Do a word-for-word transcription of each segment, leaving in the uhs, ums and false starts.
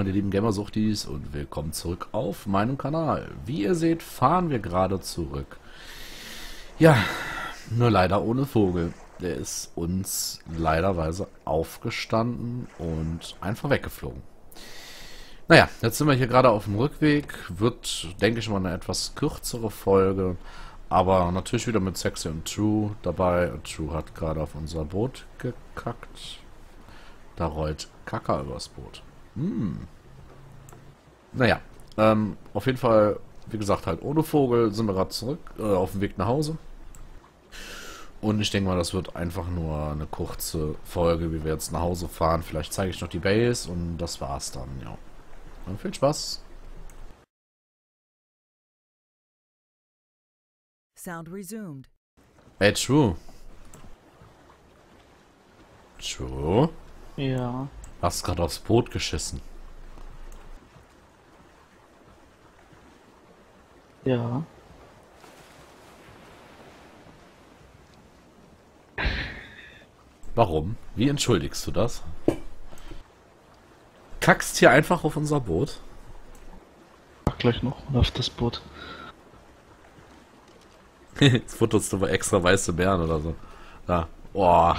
meine lieben Gamersuchtis und willkommen zurück auf meinem Kanal. Wie ihr seht, fahren wir gerade zurück. Ja, nur leider ohne Vogel. Der ist uns leiderweise aufgestanden und einfach weggeflogen. Naja, jetzt sind wir hier gerade auf dem Rückweg. Wird, denke ich mal, eine etwas kürzere Folge. Aber natürlich wieder mit Sexy und True dabei. Und True hat gerade auf unser Boot gekackt. Da rollt Kaka übers Boot. Hm. Naja, ähm, auf jeden Fall, wie gesagt, halt ohne Vogel sind wir gerade zurück, äh, auf dem Weg nach Hause. Und ich denke mal, das wird einfach nur eine kurze Folge, wie wir jetzt nach Hause fahren. Vielleicht zeige ich noch die Base und das war's dann, ja. Dann viel Spaß. Sound resumed. Hey, True. True? Ja. Hast gerade aufs Boot geschissen. Ja. Warum? Wie entschuldigst du das? Kackst hier einfach auf unser Boot? Mach gleich noch mal auf das Boot. Jetzt futterst du aber extra weiße Bären oder so. Da. Boah.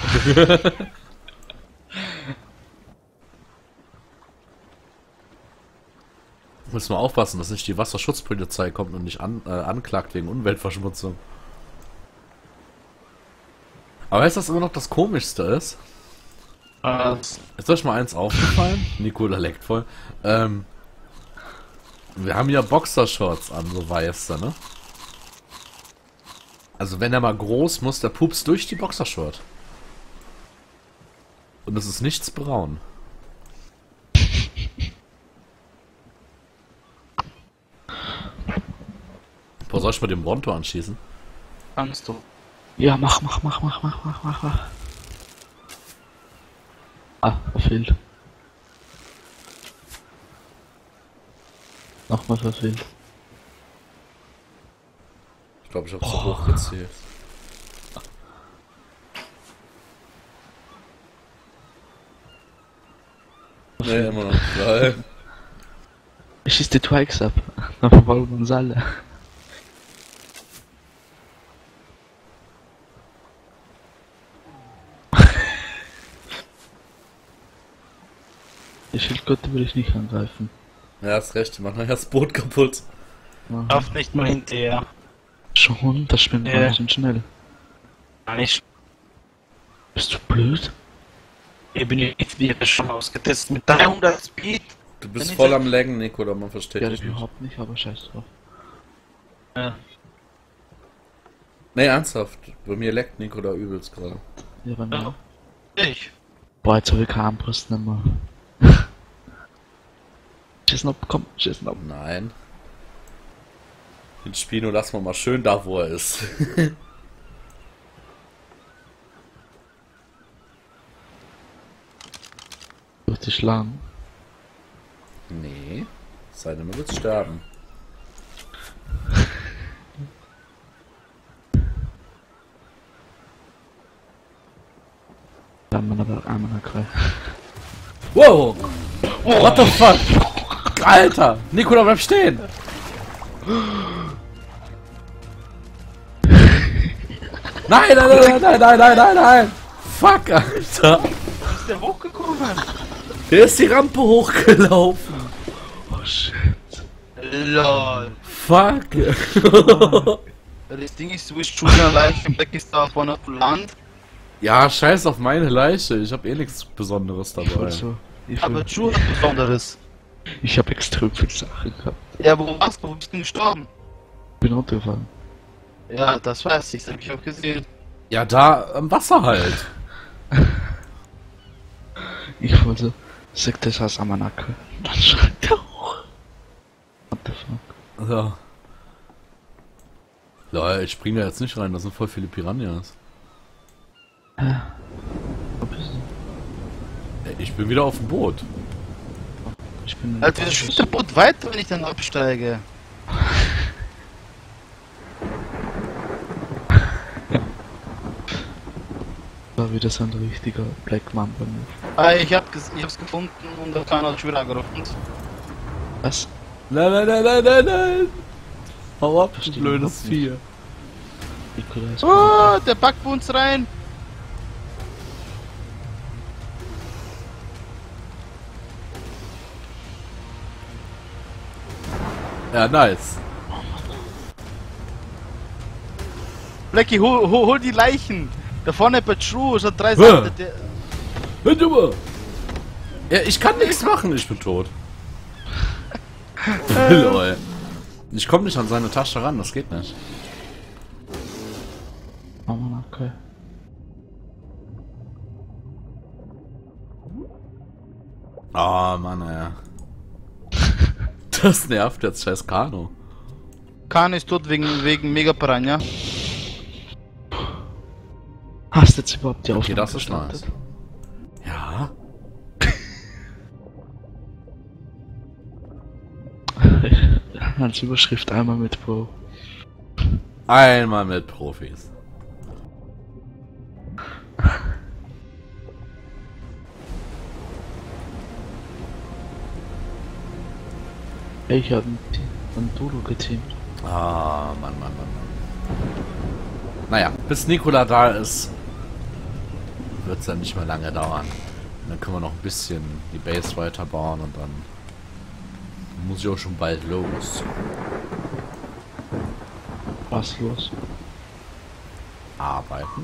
Müssen wir aufpassen, dass nicht die Wasserschutzpolizei kommt und nicht an, äh, anklagt wegen Umweltverschmutzung. Aber weißt du, was immer noch das Komischste ist? Was? Ist euch mal eins aufgefallen? Nikola leckt voll. Ähm, wir haben ja Boxershorts an, so weiße, ne? Also wenn er mal groß muss, der Pups durch die Boxershort. Und es ist nichts braun. Boah, soll ich mal den Bronto anschießen? Kannst du? Ja, mach, mach, mach, mach, mach, mach, mach, mach. Ah, verfehlt. Nochmal verfehlt. Ich glaube, ich habe zu hoch gezählt. Nee, immer noch drei. Ich schieß die Twikes ab. Dann verfolgen wir uns alle. Die Schildkröte will ich nicht angreifen. Ja, hast recht, die machen ja das Boot kaputt. Mhm. Lauf nicht mal hinterher. Schon, das schwimmt Ja. ganz schön schnell. Nein, ich, Bist du blöd? ich bin jetzt wieder schon ausgetestet mit dreihundert Speed. Du bist Wenn ich voll sag- am Laggen, Nikola, man versteht Ja, dich nicht. überhaupt nicht, aber scheiß drauf. Ja. Nee, ernsthaft. Bei mir leckt Nikola übelst gerade. Ja, bei mir. Ich. Boah, jetzt habe ich keine Armbrust nicht mehr. Schießen ab, komm, schießen ab. Nein. Den Spino lassen wir mal schön da, wo er ist. Durch die Schlangen. Nee. Seine Nummer wird sterben. Da haben wir aber einmal eine Wow! What the fuck? Alter! Nikola, bleib stehen! Nein, nein, nein, nein, nein, nein, nein, nein! Fuck, Alter! Ist der hochgekommen? Der ist die Rampe hochgelaufen! Oh shit. Lol. Fuck! Das Ding ist, du bist schon allein im Weg ist da vorne auf dem Land. Ja, scheiß auf meine Leiche. Ich hab eh nichts Besonderes Ich dabei. wollte so. Ich, Aber will, True hat Besonderes. ich habe extrem viel Sachen gehabt. Ja, wo warst du? Wo bist du gestorben? Bin Auto gefahren. Ja, das weiß ich, das hab ich auch gesehen. Ja, da am Wasser halt. Ich wollte. Sagt das aus Amanake. Dann schreit er hoch. What the fuck? Ja. Lol, ich spring da jetzt nicht rein, da sind voll viele Piranhas. Wo bist du? Ey, ich bin wieder auf dem Boot. Ich bin. Alter, wieso schwimmt der Boot weiter, wenn ich dann absteige? Da war wieder so ein richtiger Black Mamba Move. Ah, ich, hab ges ich hab's gefunden und da kann er schon wieder angerufen. Was? Nein, nein, nein, nein, nein, nein! Hau ab, du Verstehe blödes überhaupt nicht. Vieh. Nikolaus. Oh, der packt bei uns rein. Ja, nice. Blackie, hol, hol, hol die Leichen. Da vorne bei True schon drei Hä? Sachen. Der, Hör du mal! Ja, ich kann nichts machen, ich bin tot. Lol. Ich komme nicht an seine Tasche ran, das geht nicht. Almanacke. Ah, oh, Mann, ja. Das nervt jetzt, scheiß Kano. Khan ist tot wegen, wegen Mega Piranha. Hast du jetzt überhaupt die Okay, Aufnahme das ist gestartet? nice. Ja? Als Überschrift einmal mit Pro. Einmal mit Profis. Ich hab einen Dodo geteamt. Ah, Mann, Mann, Mann, Mann. Naja, bis Nikola da ist, wird es dann nicht mehr lange dauern. Und dann können wir noch ein bisschen die Base weiterbauen und dann muss ich auch schon bald los. Was los? Arbeiten.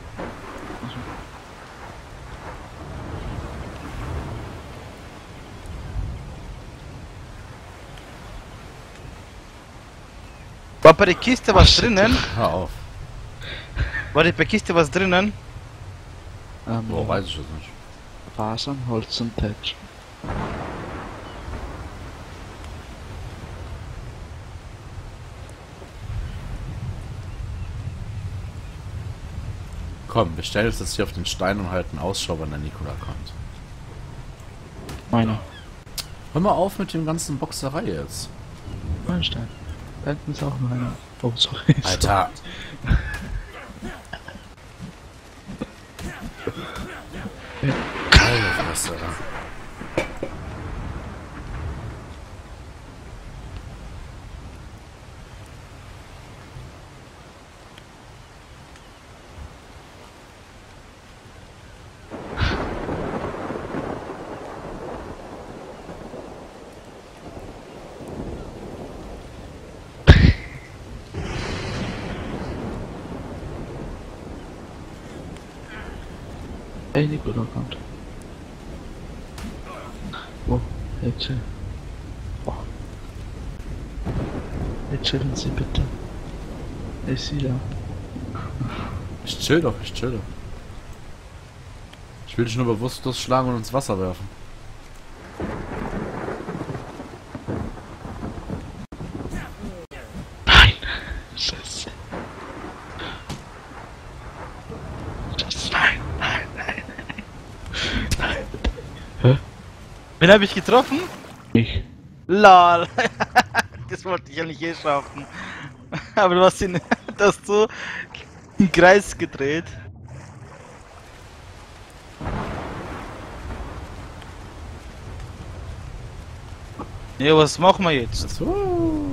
War bei der Kiste was drinnen? Hör auf. War bei der Kiste was drinnen? Ähm, Wo weiß ich das nicht. Fasern, Holz und Tetsch. Komm, wir stellen uns jetzt hier auf den Stein und halten Ausschau, wann der Nikola kommt. Meiner. Hör mal auf mit dem ganzen Boxerei jetzt. Mein Stein. Da hinten ist auch noch einer. Oh, sorry. Alter. Alter, was da? Ey, Nikola kommt. Wo? Hey, chill. Oh. Hey, chillen Sie bitte. Ich sehe da. Ich chill doch, ich chill doch. Ich will dich nur bewusstlos schlagen und ins Wasser werfen. Nein! Scheiße. Das, nein, nein, nein, nein. Nein. Wen habe ich getroffen? Ich. Lol. Das wollte ich ja nicht eh schaffen. Aber du hast ihn, du hast so im Kreis gedreht. Ja, was machen wir jetzt? So.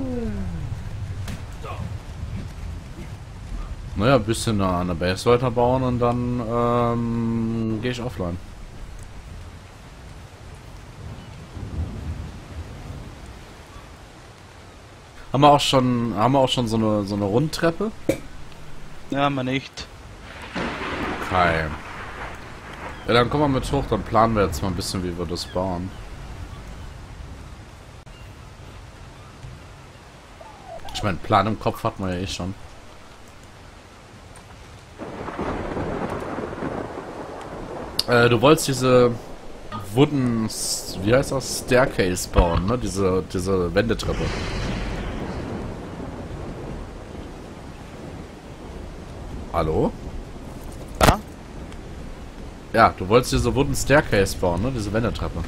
Naja, ein bisschen an der Base weiterbauen und dann ähm, gehe ich offline. Haben wir auch schon, haben wir auch schon so eine so eine Rundtreppe? Ja, man nicht. Okay. Ja, dann kommen wir mit hoch, dann planen wir jetzt mal ein bisschen, wie wir das bauen. Ich meine, Plan im Kopf hat man ja eh schon. Äh, du wolltest diese Wooden, wie heißt das, Staircase bauen, ne? Diese, diese Wendetreppe. Hallo? Ja? Ja, du wolltest diese Wooden Staircase bauen, ne? Diese Wendetreppe.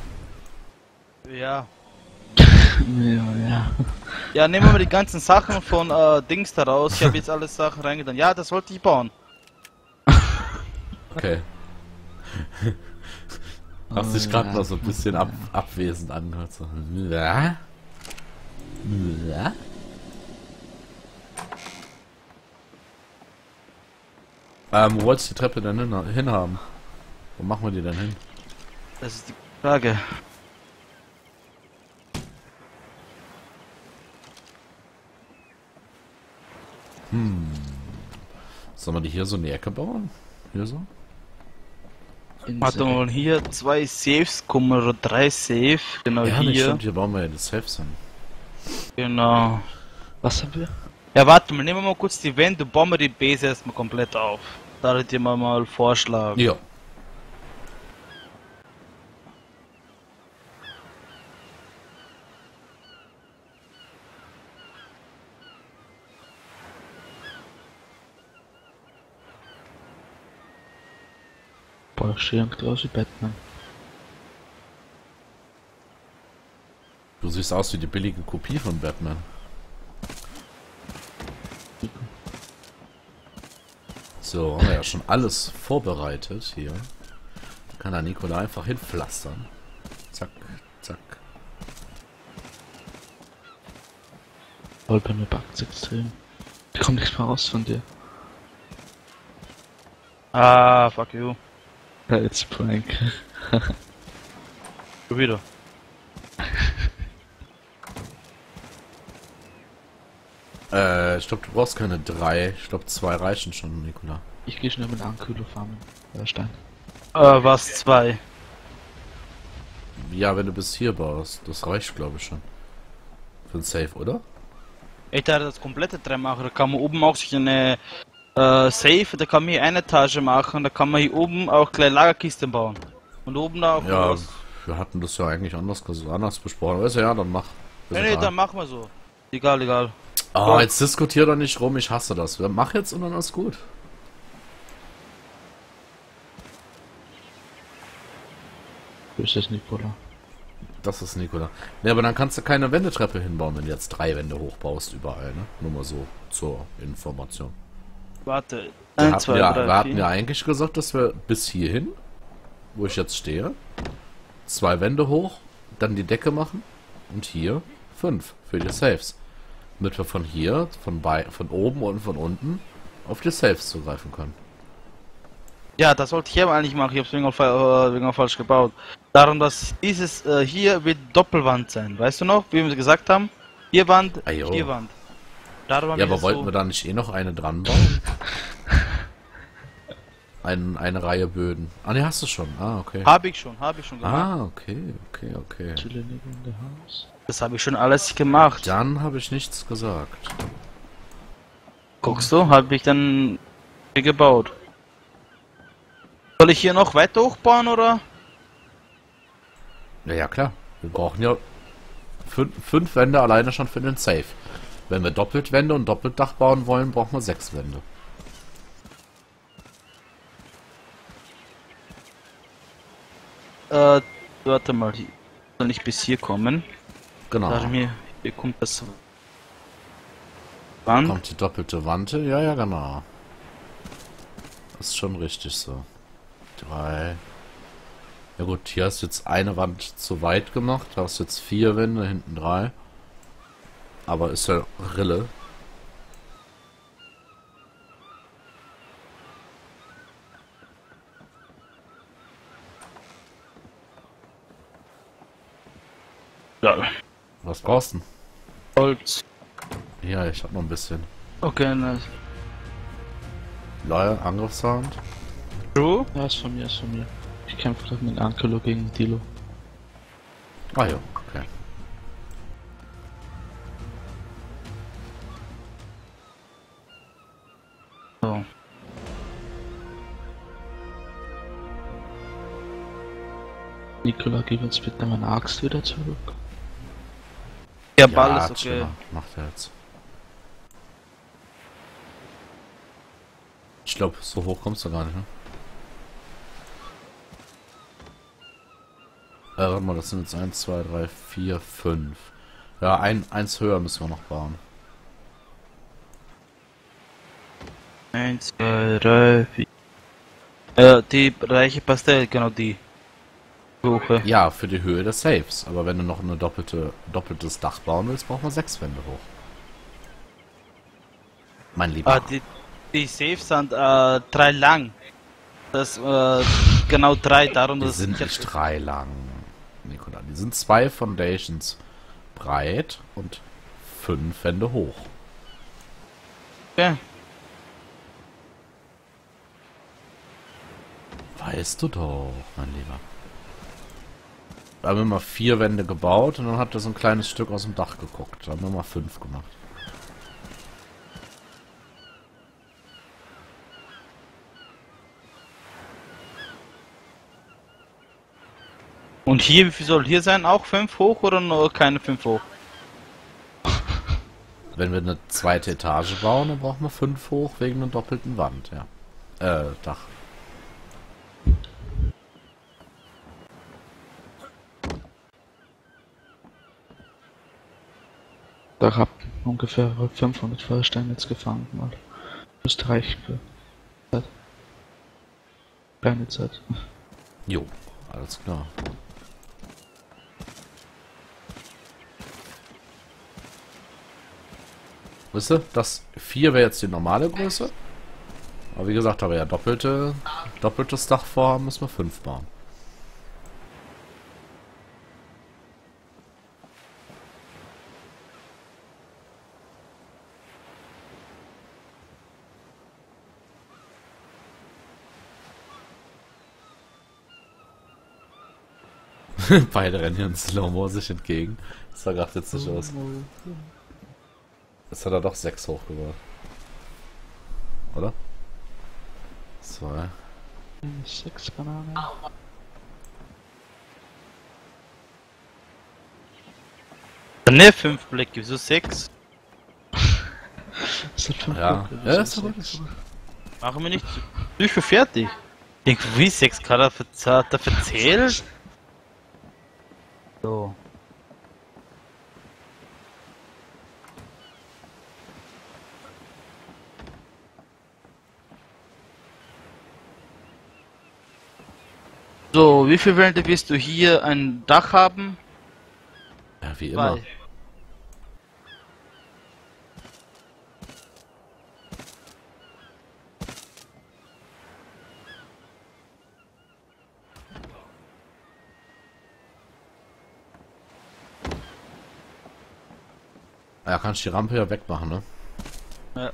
Ja. Ja, ja. Ja, nehmen wir mal die ganzen Sachen von äh, Dings da raus. Ich habe jetzt alles Sachen reingetan. Ja, das wollte ich bauen. Okay. Hast dich gerade mal so ein bisschen ab, abwesend angehört. So. Ja? Ja? Ähm, wo wolltest du die Treppe denn hin, hinhaben? Wo machen wir die denn hin? Das ist die Frage. Hm. Sollen wir die hier so in die Ecke bauen? Hier so? Warte mal, hier zwei Safes kommen oder drei Safe. Genau Ja, nicht hier. stimmt, hier bauen wir ja die Safes hin. Genau. Was haben wir? Ja, warte mal, nehmen wir mal kurz die Wände, bauen wir die Base erstmal komplett auf. Da hätte ich dir mal, mal vorschlagen. Ja. Boah, schön aus wie Batman. Du siehst aus wie die billige Kopie von Batman. So, haben wir ja schon alles vorbereitet hier. Da kann der Nikola einfach hinpflastern. Zack, zack. Voll bei mir backt's extrem. Da kommt nichts mehr raus von dir. Ah, fuck you. Ja, jetzt Prank. Schon wieder. Äh, ich glaube, du brauchst keine drei. Ich glaube, zwei reichen schon, Nikola. Ich gehe schnell mit Ankylo farmen. Äh, Stein. Äh, was? Zwei. Ja, wenn du bis hier baust. Das reicht, glaube ich, schon. Für ein Safe, oder? Ich dachte, das komplette drei machen. Da kann man oben auch sich eine äh, Safe, da kann man hier eine Etage machen. Da kann man hier oben auch gleich Lagerkisten bauen. Und oben da auch Ja, was. wir hatten das ja eigentlich anders, anders besprochen. Also ja, dann mach. Nee, nee, dann machen wir so. Egal, egal. Oh, jetzt diskutier doch nicht rum, ich hasse das. Mach jetzt und dann ist gut. Wo ist das Nikola? Das ist Nikola. Ne, aber dann kannst du keine Wendetreppe hinbauen, wenn du jetzt drei Wände hochbaust überall, ne? Nur mal so zur Information. Warte. Wir Eins, hatten, zwei, ja, drei, wir hatten vier. ja eigentlich gesagt, dass wir bis hierhin, wo ich jetzt stehe, zwei Wände hoch, dann die Decke machen und hier fünf für die Safes. Damit wir von hier, von, bei, von oben und von unten auf die Safes zugreifen können. Ja, das wollte ich aber eigentlich machen. Ich habe es wegen, auf- äh, wegen auf falsch gebaut. Darum, dass dieses äh, hier wird Doppelwand sein. Weißt du noch, wie wir gesagt haben? Hier Wand, Ah, jo. hier Wand. Darum haben Ja, wir aber das wollten so wir da nicht eh noch eine dran bauen? Ein, eine Reihe Böden. Ah, ne, hast du schon. Ah, okay. Habe ich schon, habe ich schon gemacht. Ah, okay, okay, okay. Chillen in der Haus. Das habe ich schon alles gemacht. Dann habe ich nichts gesagt. Guckst du, habe ich dann gebaut. Soll ich hier noch weiter hochbauen oder? Ja, ja, klar. Wir brauchen ja fünf, fünf Wände alleine schon für den Safe. Wenn wir doppelt Wände und Doppeldach bauen wollen, brauchen wir sechs Wände. Äh, warte mal, die soll nicht bis hier kommen. Genau. Sag mir, hier kommt das Wand. Kommt die doppelte Wand. Ja, ja, genau. Das ist schon richtig so. Drei. Ja gut, hier hast du jetzt eine Wand zu weit gemacht. Da hast du jetzt vier Wände, hinten drei. Aber ist ja Rille. Ja. Was brauchst du Holz. denn? Ja, ich hab noch ein bisschen. Okay, nice. Leuer, Angriffssound. True? Ja, ist von mir, ist von mir. Ich kämpfe gerade mit Ankylo gegen Dilo. Ah ja, okay. So. Nikola, gib uns bitte meine Axt wieder zurück. Ja, Ball ist okay. chill, macht er jetzt. Ich glaube, so hoch kommst du gar nicht, ne? Äh, warte mal, das sind jetzt eins, zwei, drei, vier, fünf. Ja, ein, eins höher müssen wir noch bauen. Eins, zwei, drei, vier. Äh, die reiche Pastell, genau die. Suche. Ja, für die Höhe des Safes. Aber wenn du noch eine doppelte, doppeltes Dach bauen willst, braucht man sechs Wände hoch. Mein Lieber. Ah, die, die Safes sind äh, drei lang. Das, äh, genau drei, darum Die dass sind ich hab- nicht drei lang, Nikola. Die sind zwei Foundations breit und fünf Wände hoch. Okay. Weißt du doch, mein Lieber. Da haben wir mal vier Wände gebaut und dann hat er so ein kleines Stück aus dem Dach geguckt. Da haben wir mal fünf gemacht. Und hier, wie viel soll hier sein? Auch fünf hoch oder nur keine fünf hoch? Wenn wir eine zweite Etage bauen, dann brauchen wir fünf hoch wegen einer doppelten Wand, ja. Äh, Dach. Da hab ungefähr fünfhundert Feuersteine jetzt gefangen. Mal. Österreich für Zeit. Keine Zeit. Jo, alles klar. Wisst ihr, das vier wäre jetzt die normale Größe. Aber wie gesagt, da wir ja doppelte, doppeltes Dach vorhaben, müssen wir fünf bauen. Beide rennen hier in Slow-Mo sich entgegen. Das sah gerade jetzt nicht aus. Jetzt hat er doch sechs hochgebracht. Oder? Zwei. Sechs Bananen. Ne, fünf Blöcke, wieso sechs? Das hat fünf Ja, Blöcke, ja, das ist aber sechs. Machen wir nicht zu. Ich für fertig. Ich denk, wie sechs kann er verz- hat er verzählt? So. So, wie viele Wände willst du hier ein Dach haben? Ja, wie immer. Zwei. Ja, kannst die Rampe ja wegmachen, ne? Ja.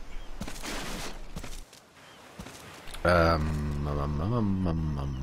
Ähm, ähm, ähm, ähm, ähm, ähm.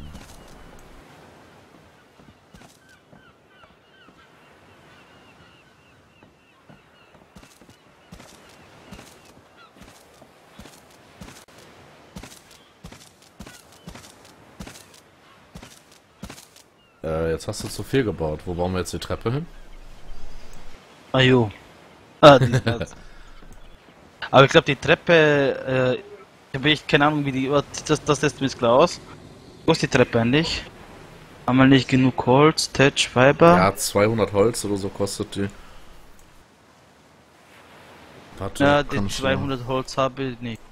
Äh, jetzt hast du zu viel gebaut. Wo bauen wir jetzt die Treppe hin? Ah jo. Ah, die Aber ich glaube die Treppe, äh, ich habe echt keine Ahnung wie die, was sieht das, das lässt mir jetzt klar aus. Wo ist die Treppe eigentlich? Haben wir nicht genug Holz, Thatch, Fiber? Ja, zweihundert Holz oder so kostet die. Warte, Ja, kann die ich zweihundert Holz habe ich nicht.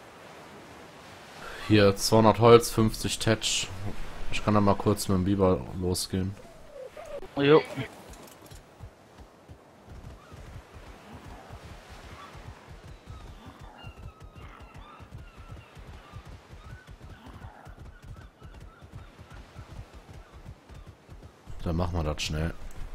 Hier, zweihundert Holz, fünfzig Tetch. Ich kann da mal kurz mit dem Biber losgehen. Jo. Dann machen wir das schnell.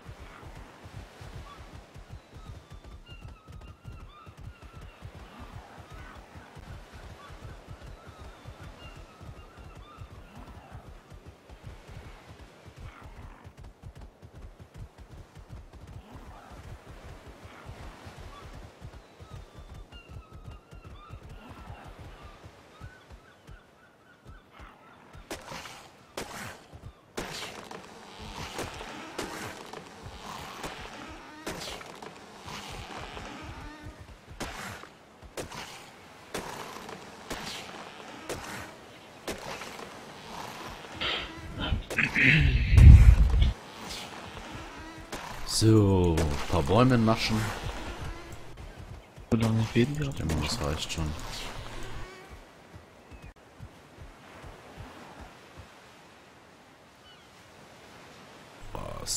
So, ein paar Bäume naschen. Wie lange reden wir? Ich denke, das reicht schon.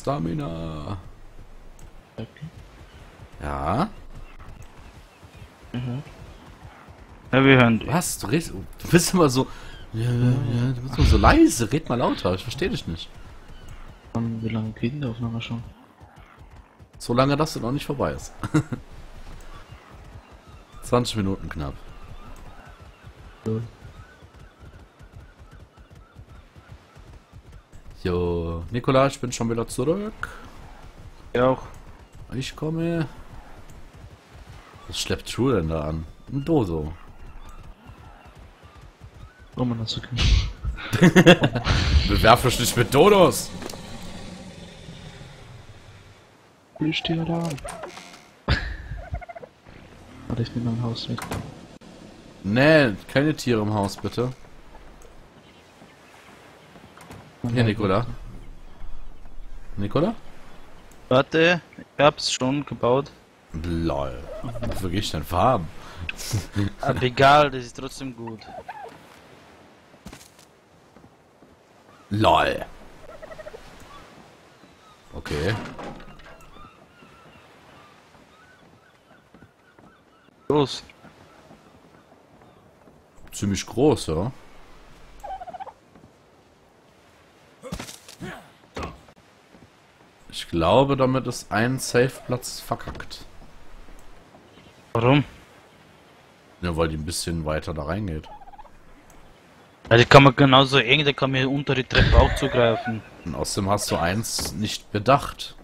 Stamina. Okay. Ja. Mhm. Ja, wir hören dich. Was? Du redest. Du bist immer so. Ja, ja, ja, du bist immer so leise. Red mal lauter. Ich verstehe dich nicht. Und wie lange geht denn die Aufnahme schon? Solange das noch nicht vorbei ist. zwanzig Minuten knapp. So. Jo, Nikola, ich bin schon wieder zurück. Ja, auch. Ich komme. Was schleppt True denn da an? Ein Dodo. Oh man, das okay. Bewerf dich nicht mit Dodos! Plüschtier-Alarm. Warte, ich nehme mein Haus mit. Nee, keine Tiere im Haus, bitte. Hier, Nikola. Nikola? Warte, ich hab's schon gebaut. Lol. Wofür geh ich denn farben? Aber egal, das ist trotzdem gut. Lol. Okay. Los. Ziemlich groß, ja. Ich glaube, damit ist ein Safe-Platz verkackt. Warum? Ja, weil die ein bisschen weiter da reingeht. Ja, die kann man genauso eng, da kann man unter die Treppe auch zugreifen. Und außerdem hast du eins nicht bedacht.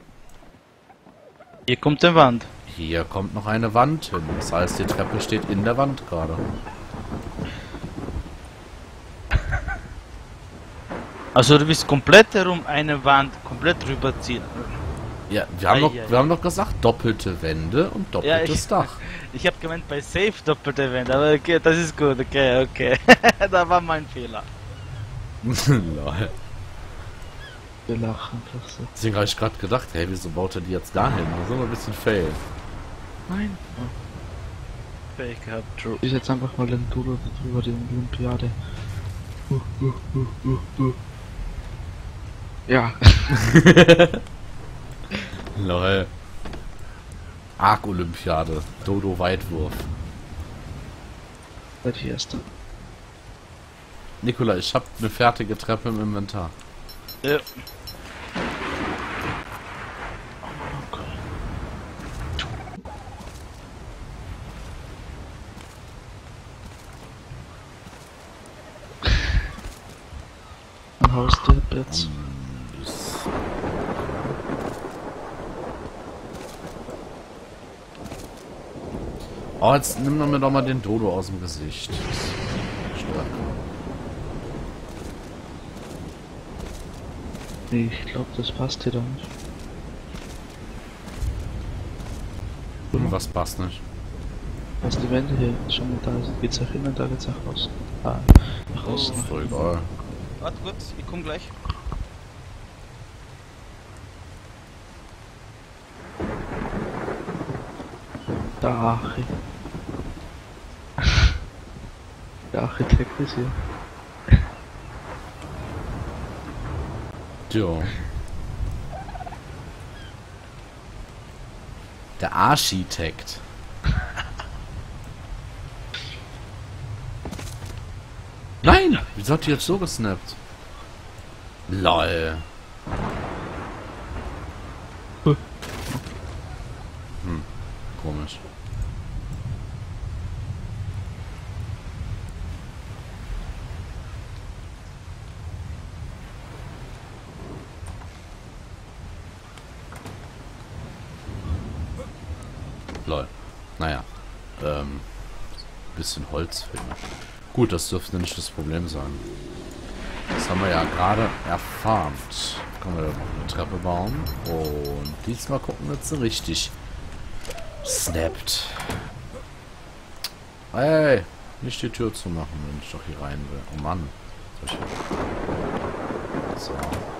Hier kommt die Wand. Hier kommt noch eine Wand hin. Das heißt, die Treppe steht in der Wand gerade. Also du willst komplett herum eine Wand komplett rüberziehen. Ja, wir haben, doch, Ei, ei, wir haben doch gesagt, doppelte Wände und doppeltes ich- Dach. Ich habe gemeint bei Safe doppelte Wände, aber okay, das ist gut, okay, okay. Da war mein Fehler. Lol. Wir lachen einfach so. Deswegen habe ich gerade gedacht, hey, wieso baut er die jetzt da hin? Das ist immer ein bisschen fail. Nein. Fähig gehabt, true. Ich setze einfach mal den Dodo drüber, die Olympiade. Uh, uh, uh, uh, uh. Ja. Lol. Arc-Olympiade. Dodo-Weitwurf. Seid hier erst. Nikola, ich habe eine fertige Treppe im Inventar. Ja. Ein Haus der jetzt. Oh, jetzt nimm mir doch mal den Dodo aus dem Gesicht. Stark. Nee, ich glaube, das passt hier doch nicht. Irgendwas passt nicht. Was die Wände hier schon mit da sind, geht's nach innen, da geht's nach außen. Ah, nach außen. Ist doch egal. Warte kurz, ich komm gleich. Der Archi. Der Architekt ist hier. Jo. Der Architekt. Nein! Wieso hat die jetzt so gesnappt? Lol. Hm, komisch. Lol. Naja. Ähm. Bisschen Holz fehlt. Gut, das dürfte nicht das Problem sein. Das haben wir ja gerade erfarmt. Können wir eine Treppe bauen. Und diesmal gucken wir jetzt so richtig. Snappt. Hey, nicht die Tür zu machen, wenn ich doch hier rein will. Oh Mann. So.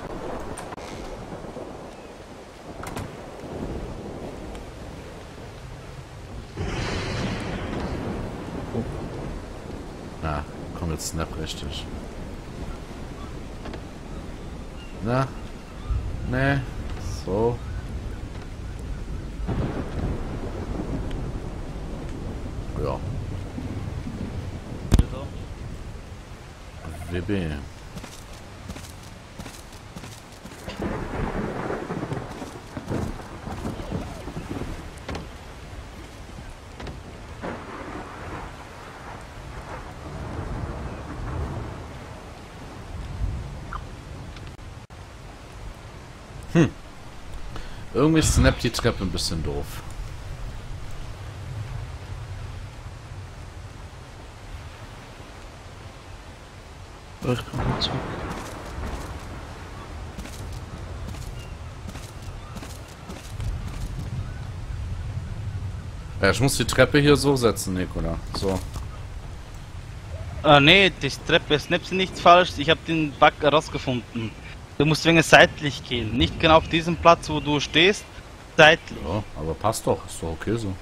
Na, komm jetzt Snap richtig. Na? Nee. So. Ja. W B. Hm. Irgendwie snappt die Treppe ein bisschen doof. Oh, ich komme zurück. Ja, ich muss die Treppe hier so setzen, Nikola. So. Ah nee, die Treppe snappt nichts falsch. Ich habe den Bug herausgefunden. Du musst wegen seitlich gehen. Nicht genau auf diesem Platz, wo du stehst. Seitlich. Ja, aber passt doch. Ist doch okay so.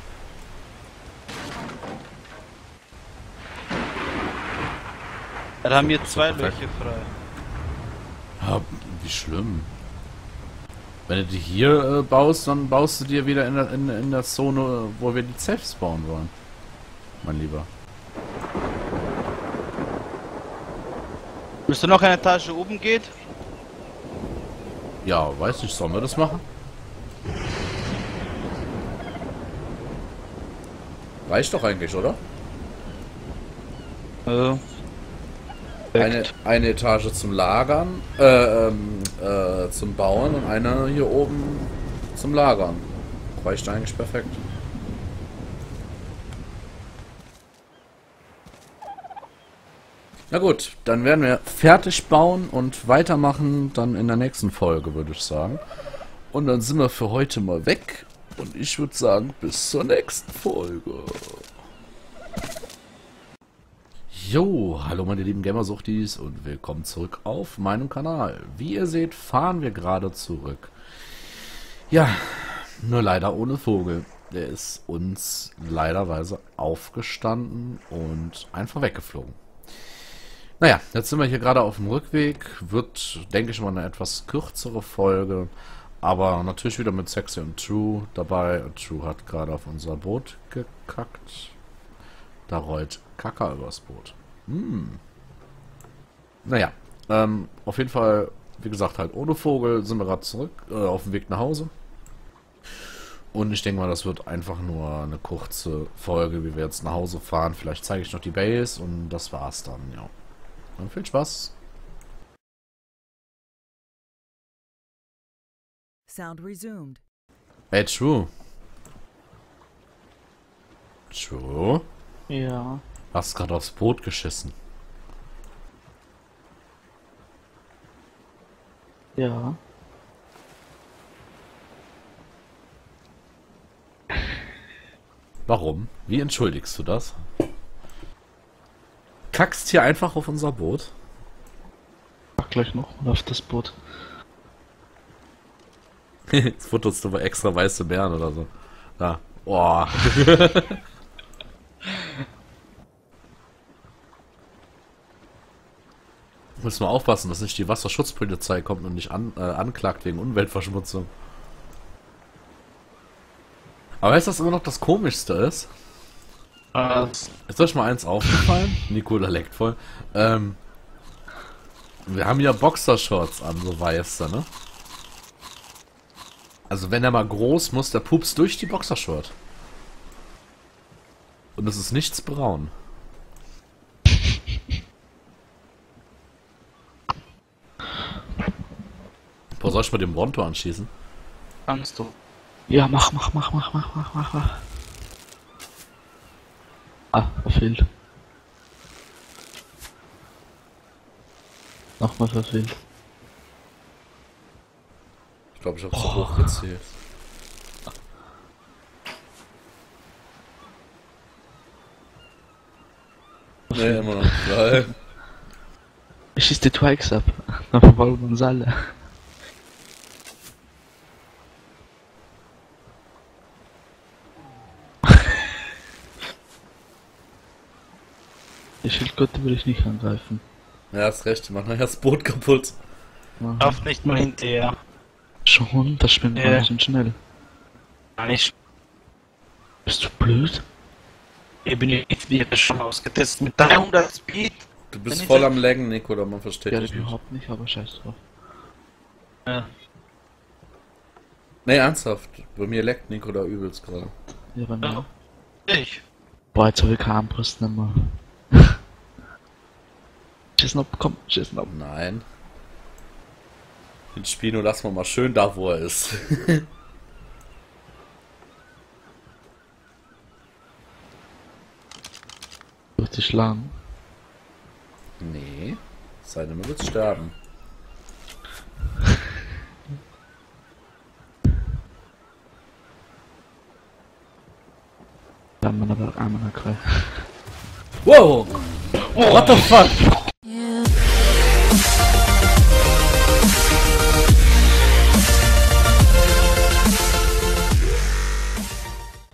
Da haben wir Das ist zwei doch perfekt. Löcher frei. Ja, wie schlimm. Wenn du die hier äh, baust, dann baust du dir wieder in der, in, in der Zone, wo wir die Safes bauen wollen. Mein Lieber. Willst du noch eine Etage oben geht? Ja, weiß nicht, sollen wir das machen? Reicht doch eigentlich, oder? Ja. Eine, eine Etage zum Lagern, äh, ähm, äh, zum Bauen und eine hier oben zum Lagern. Reicht eigentlich perfekt. Na gut, dann werden wir fertig bauen und weitermachen dann in der nächsten Folge, würde ich sagen. Und dann sind wir für heute mal weg. Und ich würde sagen, bis zur nächsten Folge. Jo, hallo meine lieben Gamersuchtis und willkommen zurück auf meinem Kanal. Wie ihr seht, fahren wir gerade zurück. Ja, nur leider ohne Vogel. Der ist uns leiderweise aufgestanden und einfach weggeflogen. Naja, jetzt sind wir hier gerade auf dem Rückweg. Wird, denke ich mal, eine etwas kürzere Folge. Aber natürlich wieder mit Sexy und True dabei. True hat gerade auf unser Boot gekackt. Da rollt Kacke übers Boot. Hm. Naja, ähm, auf jeden Fall, wie gesagt, halt ohne Vogel sind wir gerade zurück, äh, auf dem Weg nach Hause. Und ich denke mal, das wird einfach nur eine kurze Folge, wie wir jetzt nach Hause fahren. Vielleicht zeige ich noch die Base und das war's dann, ja. Und viel Spaß. Sound resumed. Hey, True. True? Ja. Hast gerade aufs Boot geschissen. Ja. Warum? Wie entschuldigst du das? Kackst hier einfach auf unser Boot? Mach gleich noch mal auf das Boot. Jetzt futterst du aber extra weiße Bären oder so. Da. Boah. Muss mal aufpassen, dass nicht die Wasserschutzpolizei kommt und nicht an, äh, anklagt wegen Umweltverschmutzung. Aber weißt du, was immer noch das Komischste ist? Was? Ist euch mal eins aufgefallen? Nikola leckt voll. Ähm, wir haben ja Boxershorts an, so weiße, ne? Also wenn er mal groß muss, der Pups durch die Boxershort. Und es ist nichts braun. Boah, soll ich mal den Bronto anschießen? Kannst du. Ja, mach, mach, mach, mach, mach, mach, mach, mach. Ah, verfehlt. Nochmal verfehlt. Ich glaube, ich habe zu hoch gezählt. Nee, immer noch nicht. Geil. Ich schieß die Twikes ab. Dann wollen wir uns alle. Die Schildkröte will ich nicht angreifen. Ja, hast recht, die machen nachher das Boot kaputt. Aha. Lauf nicht mal hinterher. Schon, das Spiel war Ja. ein bisschen schnell. Gar nicht. Bist du blöd? Ich bin jetzt wieder schon ausgetestet mit dreihundert Speed. Du bist Wenn ich voll das- am Laggen, Nico, oder man versteht Ja, dich nicht. überhaupt nicht, aber scheiß drauf. Ja. Nee, ernsthaft. Bei mir leckt Nico da übelst gerade. Ja, bei mir. Ich. Boah, jetzt habe ich keine Armbrust nicht mehr. Schissen ab, komm, schissen ab. Nein. Den Spino lassen wir mal schön da, wo er ist. Durch die schlagen. Nee. Seine Müll wird sterben. Da haben wir aber einmal eine Kreis. Wow! What the fuck?